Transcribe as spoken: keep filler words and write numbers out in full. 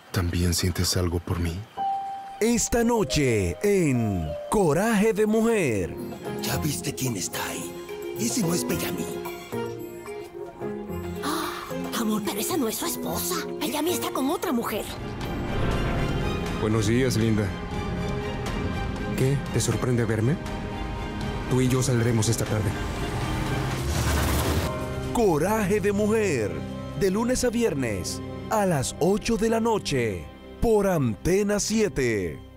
¿También sientes algo por mí? Esta noche en Coraje de Mujer. ¿Ya viste quién está ahí? Ese no es Bellamy. Oh, amor, pero esa no es su esposa. Bellamy está con otra mujer. Buenos días, linda. ¿Qué? ¿Te sorprende verme? Tú y yo saldremos esta tarde. Coraje de Mujer. De lunes a viernes a las ocho de la noche. Por Antena siete.